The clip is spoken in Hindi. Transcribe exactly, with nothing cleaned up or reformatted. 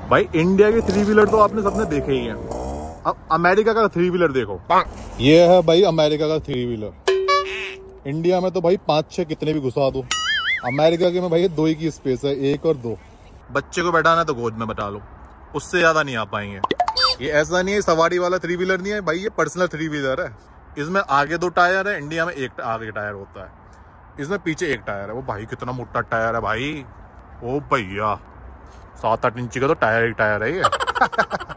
भाई इंडिया के थ्री व्हीलर तो आपने सबने देखे ही हैं। अब अमेरिका का थ्री व्हीलर देखो, ये है भाई अमेरिका का थ्री व्हीलर। इंडिया में तो भाई पांच छह कितने भी घुसा दो, अमेरिका के में भाई दो ही की स्पेस है, एक और दो। बच्चे को बैठाना तो गोद में बैठा लो, उससे ज्यादा नहीं आ पाएंगे। ये ऐसा नहीं है सवारी वाला थ्री व्हीलर नहीं है भाई, ये पर्सनल थ्री व्हीलर है। इसमें आगे दो टायर है, इंडिया में एक आगे टायर होता है, इसमें पीछे एक टायर है। वो भाई कितना मोटा टायर है भाई, ओ भैया सात आठ इंची का तो टायर ही टायर है ये।